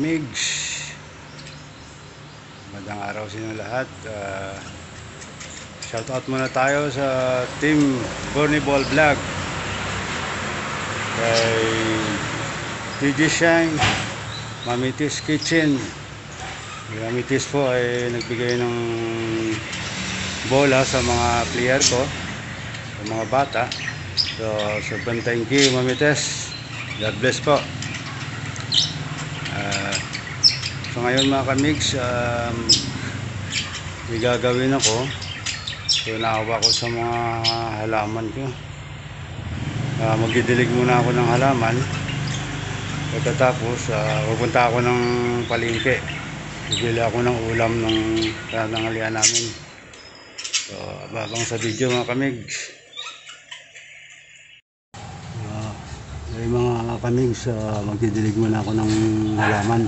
kamigs, magandang araw sa inyo lahat. Shoutout muna tayo sa Team Borniball Vlog, kay TG Shang, Mamitis Kitchen. Mamitis po ay nagbigay ng bola sa mga player ko, sa mga bata. So sobrang thank you, Mamitis. God bless po. So ngayon mga kamigs, may gagawin ako. So naawa ko sa mga halaman ko. Magdidilig muna ako ng halaman. Pagkatapos pupunta ako ng palengke. Bibili ako ng ulam ng tanghalian namin. So abang sa video mga kamigs. May mga kamigs, magdidilig muna ako ng halaman.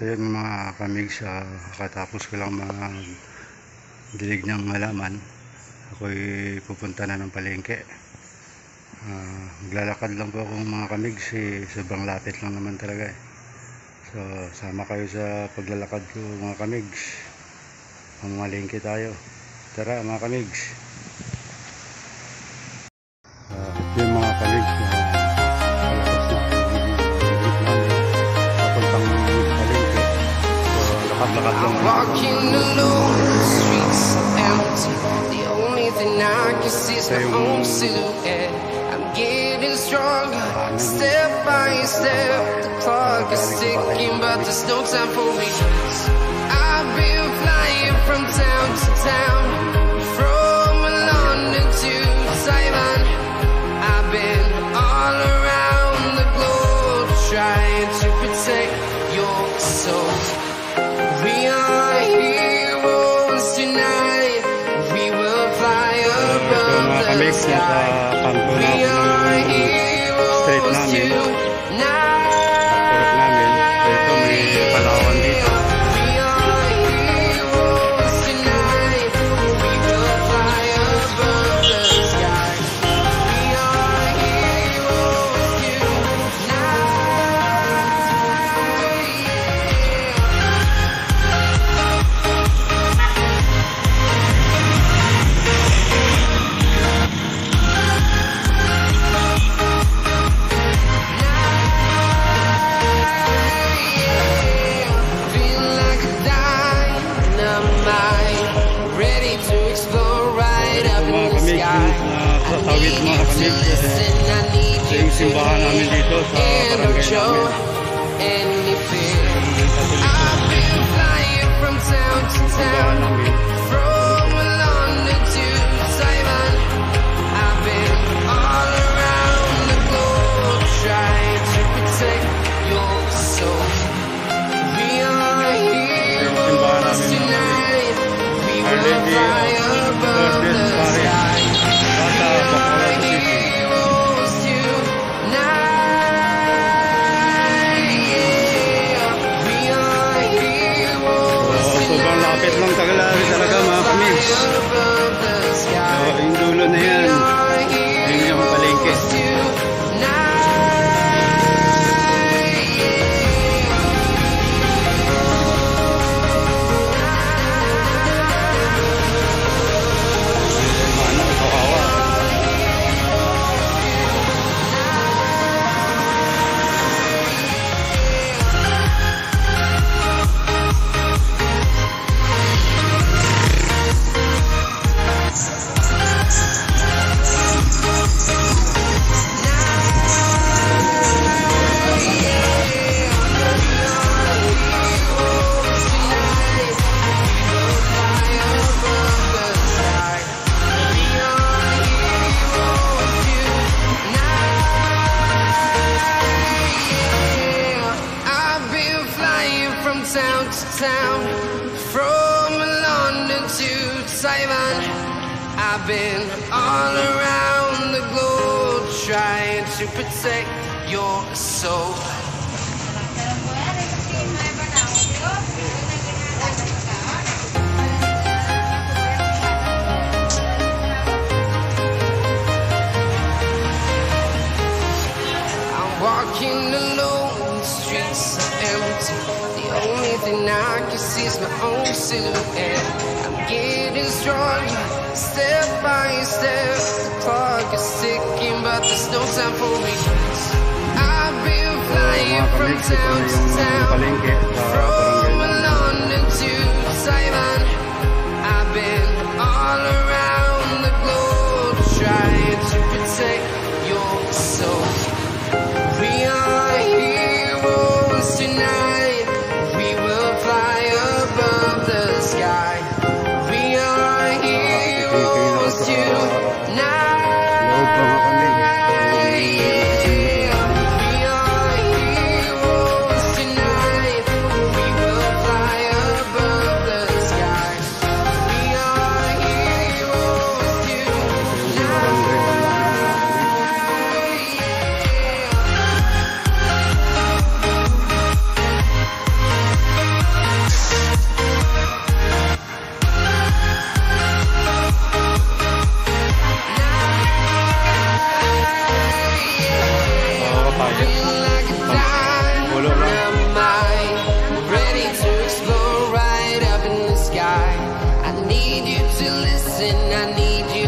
Ayun mga kamig, katapos ko lang dilig ng halaman, ako'y pupunta na ng palengke. Maglalakad lang po akong mga kamig, sobrang lapit lang naman talaga eh. So sama kayo sa paglalakad ko mga kamig. Mamalengke tayo. Tara mga kamig. Ito yung mga kamig na papuntang palengke. So lakad-lakad lang. Walking alone, the streets are empty. The only thing I can see is my own silhouette. I'm getting stronger, step by step. The clock is ticking, but there's no time for me. I've been flying from town to town, from London to Taiwan. I've been all around the globe, trying to protect your soul. We are heroes tonight. We will fly above the sky. We are heroes tonight. Ito may Palawan dito. We are heroes tonight. We will fly above the sky. We are heroes tonight. Feel like a dynamite, ready to explore right up in Mga the kamig, sky. nasasawit mga kamig kasi ito yung simbahan namin dito sa barangay namin. I've been flying from town to town, from London to Taiwan. I've been all around the globe, trying to protect your soul. We are heroes tonight. We will fly above the sky. We are heroes tonight. We are heroes Sobrang lapit lang talaga mga kamig. above the sky. So yung dulo na yan, yun yung palengke. Ano, kawawa. I've been flying from town to town, from London to Taiwan. I've been all around the globe, trying to protect your soul. I'm walking alone, the streets are empty. The only thing I can see is my own silhouette. I'm getting stronger, step by step. The clock is ticking, but there's no time for me. I've been flying Mga from kamig, ito town to yung town, palengke sa from barangay namin. London to Taiwan. I've been all around the globe, trying to protect your soul. We are heroes tonight. We will fly above the sky. We are heroes tonight. Loob mga kamig. We are heroes tonight. We will to listen. I need you